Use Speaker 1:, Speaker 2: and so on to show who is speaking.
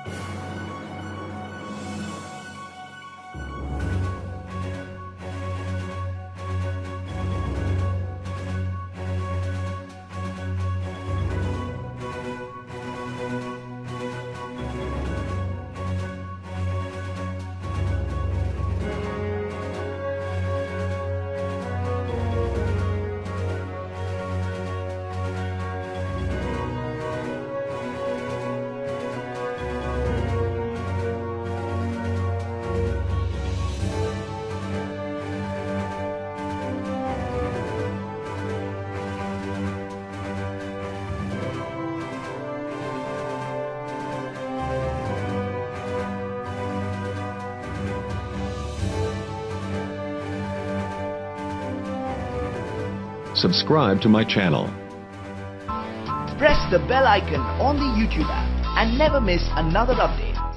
Speaker 1: Subscribe to my channel.
Speaker 2: Press the bell icon on the YouTube app and never miss another update.